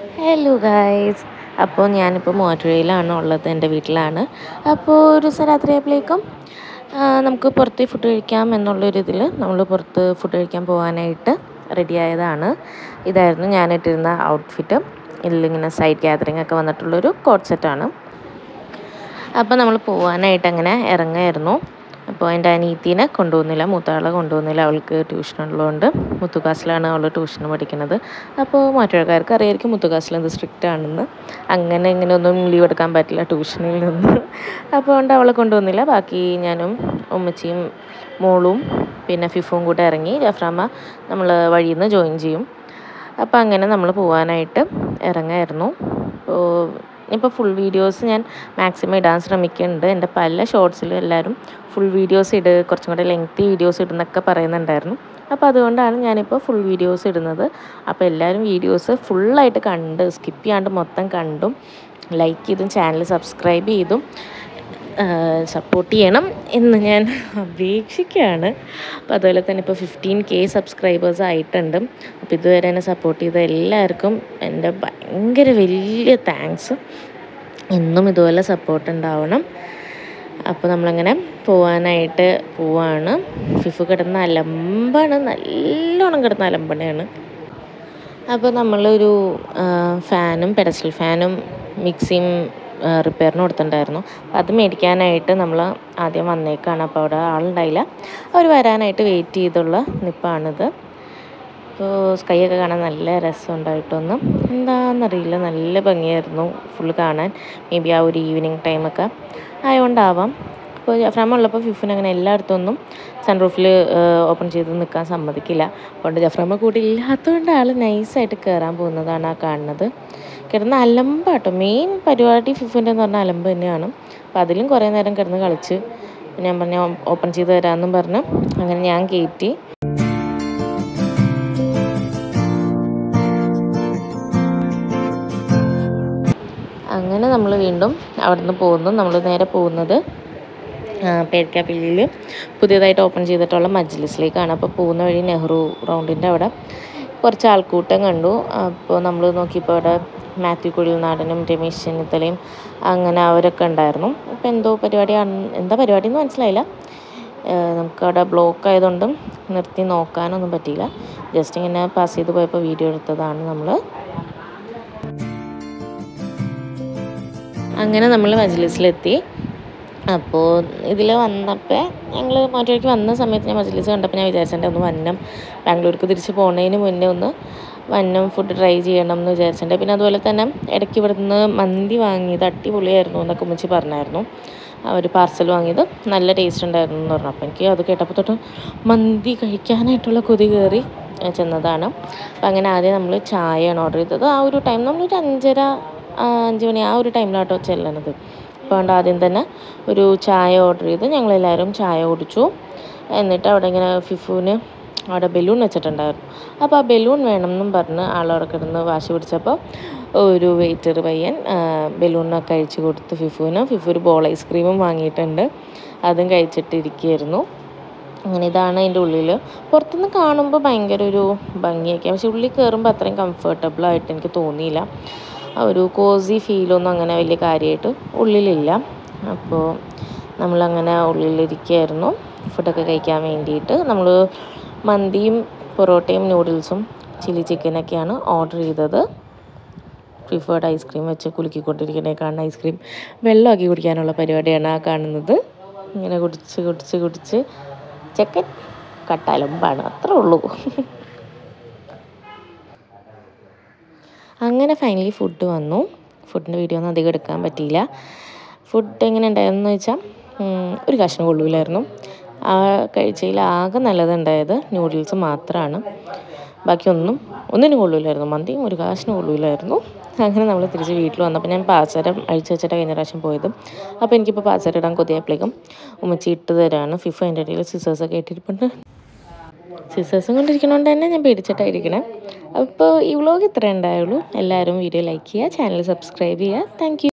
Hello guys. അപ്പോൾ ഞാനിപ്പോൾ മൂവാറ്റുപുഴയിലാണ് ഉള്ളത്, എൻ്റെ വീട്ടിലാണ്. അപ്പോൾ ഒരു ദിവസം രാത്രിയായപ്പോഴേക്കും നമുക്ക് പുറത്ത് ഫുഡ് കഴിക്കാം എന്നുള്ളൊരിതിൽ നമ്മൾ പുറത്ത് ഫുഡ് കഴിക്കാൻ പോകാനായിട്ട് റെഡിയായതാണ്. ഇതായിരുന്നു ഞാനിട്ടിരുന്ന ഔട്ട്ഫിറ്റ്. ഇതിലിങ്ങനെ സൈഡ് ഗ്യാതറിംഗ് ഒക്കെ വന്നിട്ടുള്ളൊരു കോട്ട് സെറ്റാണ്. അപ്പോൾ നമ്മൾ പോകാനായിട്ട് അങ്ങനെ ഇറങ്ങായിരുന്നു. അപ്പോൾ എൻ്റെ അനിയത്തീനെ കൊണ്ടുപോകുന്നില്ല, മൂത്താളെ കൊണ്ടുപോകുന്നില്ല. അവൾക്ക് ട്യൂഷൻ ഉള്ളതുകൊണ്ട് മുത്തുകാസിലാണ് അവൾ ട്യൂഷൻ പഠിക്കുന്നത്. അപ്പോൾ മാറ്റുകാർക്ക് അറിയായിരിക്കും മുത്തുകാസിൽ എന്ത് സ്ട്രിക്റ്റ് ആണെന്ന്. അങ്ങനെ ഇങ്ങനെയൊന്നും ലീവ് എടുക്കാൻ പറ്റില്ല ട്യൂഷനിൽ നിന്ന്. അപ്പോൾ കൊണ്ട് അവളെ കൊണ്ടുപോകുന്നില്ല. ബാക്കി ഞാനും ഉമ്മച്ചിയും മോളും പിന്നെ ഫിഫും കൂടെ ഇറങ്ങി. ജഫ്രാമ്മ നമ്മൾ വഴിയിൽ നിന്ന് ജോയിൻ ചെയ്യും. അപ്പോൾ അങ്ങനെ നമ്മൾ പോകാനായിട്ട് ഇറങ്ങായിരുന്നു. ഇപ്പോൾ ഫുൾ വീഡിയോസ് ഞാൻ മാക്സിമം ഇടാൻ ശ്രമിക്കുന്നുണ്ട്. എൻ്റെ പല ഷോർട്സിലും എല്ലാവരും ഫുൾ വീഡിയോസ് കുറച്ചും കൂടെ ലെങ്തി വീഡിയോസ് ഇടുന്നൊക്കെ പറയുന്നുണ്ടായിരുന്നു. അപ്പോൾ അതുകൊണ്ടാണ് ഞാനിപ്പോൾ ഫുൾ വീഡിയോസ് ഇടുന്നത്. അപ്പോൾ എല്ലാവരും വീഡിയോസ് ഫുള്ളായിട്ട് കണ്ട് സ്കിപ്പ് ചെയ്യാണ്ട് മൊത്തം കണ്ടും ലൈക്ക് ചെയ്തും ചാനൽ സബ്സ്ക്രൈബ് ചെയ്തും സപ്പോർട്ട് ചെയ്യണം എന്ന് ഞാൻ അപേക്ഷിക്കുകയാണ്. അപ്പോൾ അതുപോലെ തന്നെ ഇപ്പോൾ 15K സബ്സ്ക്രൈബേഴ്സ് ആയിട്ടുണ്ട്. അപ്പോൾ ഇതുവരെ എന്നെ സപ്പോർട്ട് ചെയ്ത എല്ലാവർക്കും എൻ്റെ ഭയങ്കര വലിയ താങ്ക്സ്. എന്നും ഇതുപോലെ സപ്പോർട്ട് ഉണ്ടാവണം. അപ്പോൾ നമ്മളങ്ങനെ പോവാനായിട്ട് പോവാണ്. ഫിഫു കിടന്ന അലമ്പാണ്, നല്ലോണം കിടന്ന അലമ്പണയാണ്. അപ്പോൾ നമ്മളൊരു ഫാനും പെഡസ്റ്റൽ ഫാനും മിക്സിയും റിപ്പയറിന് കൊടുത്തിട്ടുണ്ടായിരുന്നു. അപ്പോൾ അത് മേടിക്കാനായിട്ട് നമ്മൾ ആദ്യം വന്നേക്കാണ്. അപ്പോൾ അവിടെ ആളുണ്ടായില്ല. അവർ വരാനായിട്ട് വെയിറ്റ് ചെയ്തുള്ള നിപ്പാണിത്. അപ്പോൾ സ്കൈയൊക്കെ കാണാൻ നല്ല രസമുണ്ടായിട്ടൊന്നും എന്താണെന്നറിയില്ല, നല്ല ഭംഗിയായിരുന്നു ഫുള്ള് കാണാൻ. മേ ബി ആ ഒരു ഈവനിങ് ടൈമൊക്കെ ആയതുകൊണ്ടാവാം. അപ്പോൾ ജഫ്രാമ ഉള്ളപ്പോൾ ഫിഫുന് അങ്ങനെ എല്ലായിടത്തൊന്നും സൺറൂഫിൽ ഓപ്പൺ ചെയ്ത് നിൽക്കാൻ സമ്മതിക്കില്ല. അതുകൊണ്ട് ജഫ്രാമ കൂടി ഇല്ലാത്തതുകൊണ്ട് ആൾ നൈസായിട്ട് കയറാൻ പോകുന്നതാണ് ആ കാണുന്നത്. കിടന്ന് അലമ്പാട്ടോ. മെയിൻ പരിപാടി ഫിഫുൻ്റെ എന്ന് പറഞ്ഞാൽ അലമ്പ് തന്നെയാണ്. അപ്പോൾ അതിലും കുറേ നേരം കിടന്ന് കളിച്ച് ഞാൻ പറഞ്ഞ ഓപ്പൺ ചെയ്ത് തരാമെന്നും പറഞ്ഞ് അങ്ങനെ ഞാൻ കയറ്റി. അങ്ങനെ നമ്മൾ വീണ്ടും അവിടെ നിന്ന് പോകുന്നു. നമ്മൾ നേരെ പോകുന്നത് പേരക്കാപ്പള്ളിയിൽ പുതിയതായിട്ട് ഓപ്പൺ ചെയ്തിട്ടുള്ള മജ്ലിസിലേക്കാണ്. അപ്പോൾ പോകുന്ന വഴി നെഹ്റു റൗണ്ടിൻ്റെ അവിടെ കുറച്ച് ആൾക്കൂട്ടം കണ്ടു. അപ്പോൾ നമ്മൾ നോക്കിയപ്പോൾ അവിടെ മാത്യു കുഴൽനാടനും രമേശ് ചെന്നിത്തലയും അങ്ങനെ അവരൊക്കെ ഉണ്ടായിരുന്നു. അപ്പോൾ എന്തോ പരിപാടിയാണ്, എന്താ പരിപാടി എന്ന് മനസ്സിലായില്ല. നമുക്കവിടെ ബ്ലോക്ക് ആയതുകൊണ്ടും നിർത്തി നോക്കാനൊന്നും പറ്റിയില്ല. ജസ്റ്റ് ഇങ്ങനെ പാസ് ചെയ്ത് പോയപ്പോൾ വീഡിയോ എടുത്തതാണ് നമ്മൾ. അങ്ങനെ നമ്മൾ മജ്ലിസിലെത്തി. അപ്പോൾ ഇതിൽ വന്നപ്പോൾ ഞങ്ങൾ മാറ്റുവഴിക്ക് വന്ന സമയത്ത് ഞാൻ മജ്ലിസ് കണ്ടപ്പോൾ ഞാൻ വിചാരിച്ചിട്ടുണ്ട് ഒന്ന് വന്നം ബാംഗ്ലൂർക്ക് തിരിച്ച് പോകുന്നതിന് മുന്നേ ഒന്ന് വന്നം ഫുഡ് ട്രൈ ചെയ്യണം എന്ന് വിചാരിച്ചിട്ടുണ്ട്. പിന്നെ അതുപോലെ തന്നെ ഇടയ്ക്ക് ഇവിടെ നിന്ന് മന്തി വാങ്ങിയത് അടിപൊളിയായിരുന്നു എന്നൊക്കെ ഉമ്മച്ചി പറഞ്ഞായിരുന്നു. ഒരു പാർസൽ വാങ്ങിയത് നല്ല ടേസ്റ്റ് ഉണ്ടായിരുന്നു എന്ന് പറഞ്ഞു. അപ്പോൾ എനിക്ക് അത് കേട്ടപ്പോൾ തൊട്ട് മന്തി കഴിക്കാനായിട്ടുള്ള കൊതി കയറി ചെന്നതാണ്. അപ്പോൾ അങ്ങനെ ആദ്യം നമ്മൾ ചായയാണ് ഓർഡർ ചെയ്തത്. ആ ഒരു ടൈം നമ്മളൊരു 5 മണി ആ ഒരു ടൈമിലാട്ടോ ചെല്ലണത്. അപ്പോൾ അതുകൊണ്ട് ആദ്യം തന്നെ ഒരു ചായ ഓർഡർ ചെയ്ത് ഞങ്ങളെല്ലാവരും ചായ കുടിച്ചു. എന്നിട്ട് അവിടെ ഇങ്ങനെ ഫിഫുവിന് അവിടെ ബലൂൺ വെച്ചിട്ടുണ്ടായിരുന്നു. അപ്പോൾ ആ ബലൂൺ വേണമെന്നും പറഞ്ഞ് ആളവിടെ കിടന്ന് വാശി പിടിച്ചപ്പോൾ ഒരു വെയിറ്റർ പയ്യൻ ബലൂണൊക്കെ കഴിച്ച് കൊടുത്ത് ഫിഫുവിന്. ഫിഫു ഒരു ബോൾ ഐസ്ക്രീമും വാങ്ങിയിട്ടുണ്ട്, അതും കഴിച്ചിട്ടിരിക്കുകയായിരുന്നു. അങ്ങനെ ഇതാണ് അതിൻ്റെ ഉള്ളിൽ. പുറത്തുനിന്ന് കാണുമ്പോൾ ഭയങ്കര ഒരു ഭംഗിയൊക്കെ, പക്ഷെ ഉള്ളിൽ കയറുമ്പോൾ അത്രയും കംഫർട്ടബിളായിട്ട് എനിക്ക് തോന്നിയില്ല. ആ ഒരു കോസി ഫീലൊന്നും അങ്ങനെ വലിയ കാര്യമായിട്ട് ഉള്ളിലില്ല. അപ്പോൾ നമ്മളങ്ങനെ ഉള്ളിലിരിക്കുകയായിരുന്നു ഫുഡൊക്കെ കഴിക്കാൻ വേണ്ടിയിട്ട്. നമ്മൾ മന്തിയും പൊറോട്ടയും നൂഡിൽസും ചില്ലി ചിക്കനൊക്കെയാണ് ഓർഡർ ചെയ്തത്. പ്രിഫേർഡ് ഐസ്ക്രീം വെച്ച് കുലുക്കിക്കൊണ്ടിരിക്കണേ കാണുന്ന ഐസ്ക്രീം വെള്ളമാക്കി കുടിക്കാനുള്ള പരിപാടിയാണ് ആ കാണുന്നത്. ഇങ്ങനെ കുടിച്ച് ചെക്കൻ കട്ടലമ്പാണ്, അത്രേ ഉള്ളൂ. അങ്ങനെ ഫൈനലി ഫുഡ് വന്നു. ഫുഡിൻ്റെ വീഡിയോ ഒന്നും അധികം എടുക്കാൻ പറ്റിയില്ല. ഫുഡ് എങ്ങനെ ഉണ്ടായതെന്ന് വെച്ചാൽ ഒരു കഷ്ണം കൊള്ളൂലായിരുന്നു. ആ കഴിച്ചതിൽ ആകെ നല്ലതുണ്ടായത് നൂഡിൽസ് മാത്രമാണ്. ബാക്കി ഒന്നിനും കൊള്ളൂലായിരുന്നു. മന്തിയും ഒരു കാശിനും കൊള്ളൂലായിരുന്നു. അങ്ങനെ നമ്മൾ തിരിച്ച് വീട്ടിൽ വന്നപ്പോൾ ഞാൻ പാചകം അഴിച്ചു വെച്ചിട്ട് കഴിഞ്ഞ പ്രാവശ്യം പോയത്. അപ്പോൾ എനിക്കിപ്പോൾ പാചകം ഇടാൻ കൊതിയായപ്പോഴേക്കും ഉമ്മച്ചി ഇട്ട് തരാണ്. ഫിഫു അതിൻ്റെ ഇടയിൽ സിസേഴ്സൊക്കെ ഇട്ടിരിപ്പുണ്ട്. സിസേഴ്സും കൊണ്ടിരിക്കണോണ്ട് തന്നെ ഞാൻ പേടിച്ചിട്ടായിരിക്കണേ. അപ്പോൾ ഈ വ്ലോഗ് ഇത്രേ ഉണ്ടായുള്ളൂ. എല്ലാവരും വീഡിയോ ലൈക്ക് ചെയ്യുക, ചാനൽ സബ്സ്ക്രൈബ് ചെയ്യുക. Thank U.